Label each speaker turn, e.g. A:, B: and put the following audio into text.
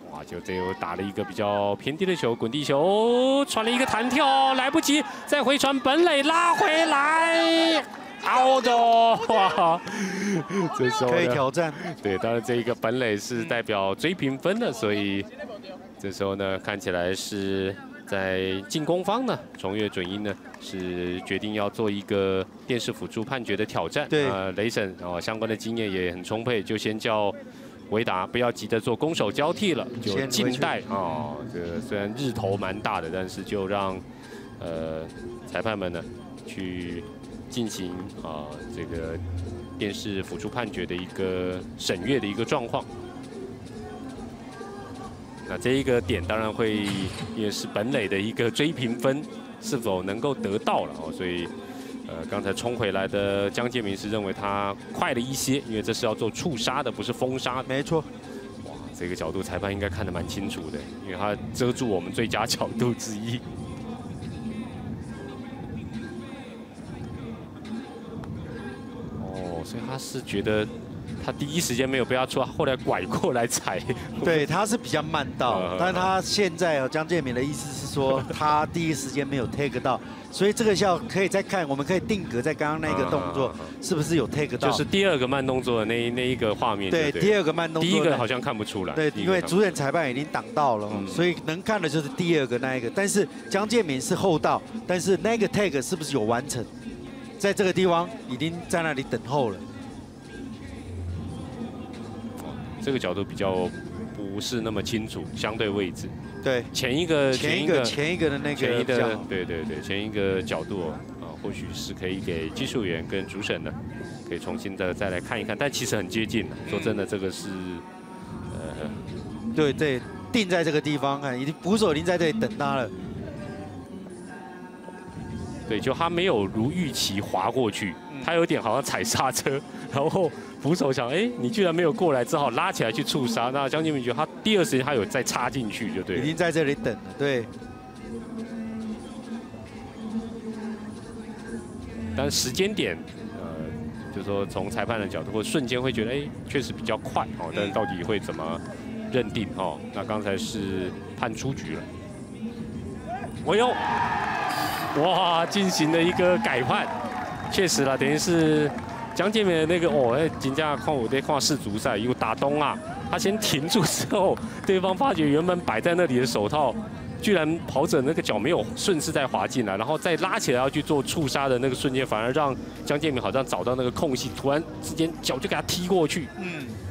A: 哇，就这又打了一个比较偏低的球，滚地球，传了一个弹跳，来不及，再回传本垒拉回来。 out 哇，这时候
B: 可以挑战。
A: 对，当然这一个本垒是代表追平分的，所以这时候呢，看起来是在进攻方呢，崇越准英呢是决定要做一个电视辅助判决的挑战。
B: 对，
A: 雷神相关的经验也很充沛，就先叫维达不要急着做攻守交替了，就静待啊。这个虽然日头蛮大的，但是就让裁判们呢去。 进行这个电视辅助判决的一个审阅的一个状况。那这一个点当然会也是本垒的一个追平分是否能够得到了哦，所以刚才冲回来的江介明是认为他快了一些，因为这是要做触杀的，不是封杀的。
B: 没错。
A: 哇，这个角度裁判应该看得蛮清楚的，因为他遮住我们最佳角度之一。 所以他是觉得他第一时间没有被他出，后来拐过来踩。
B: 对，他是比较慢到，但他现在江介明的意思是说，他第一时间没有 take 到，所以这个要可以再看，我们可以定格在刚刚那个动作是不是有 take 到？
A: 就是第二个慢动作的那一个画面。
B: 对，第二个慢动作。
A: 第一个好像看不出来。
B: 对，因为主审裁判已经挡到了，所以能看的就是第二个那一个。但是江介明是后到，但是那个 take 是不是有完成？ 在这个地方已经在那里等候了。
A: 这个角度比较不是那么清楚，相对位置。
B: 对，
A: 前一个
B: 的那个
A: 对，前一个角度或许是可以给技术员跟主审的，可以重新的再来看一看，但其实很接近。说真的，这个是
B: 对，定在这个地方看，已经捕手已经在这里等他了。
A: 对，就他没有如预期滑过去，他有点好像踩刹车，然后捕手想，哎，你居然没有过来，只好拉起来去触杀。那江介明觉得他第二时间他有再插进去，就对，
B: 已经在这里等了，对。
A: 但时间点，就是说从裁判的角度或瞬间会觉得，哎，确实比较快哦，但是到底会怎么认定哦？那刚才是判出局了，哎呦！ 哇，进行了一个改判，确实了，等于是江介明的那个真正看我在看世足赛有打东啊，他先停住之后，对方发觉原本摆在那里的手套，居然跑者那个脚没有顺势再滑进来，然后再拉起来要去做触杀的那个瞬间，反而让江介明好像找到那个空隙，突然之间脚就给他踢过去。